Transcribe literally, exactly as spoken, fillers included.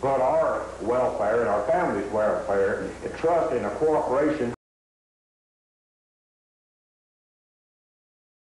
put our welfare and our family's welfare and trust in a corporation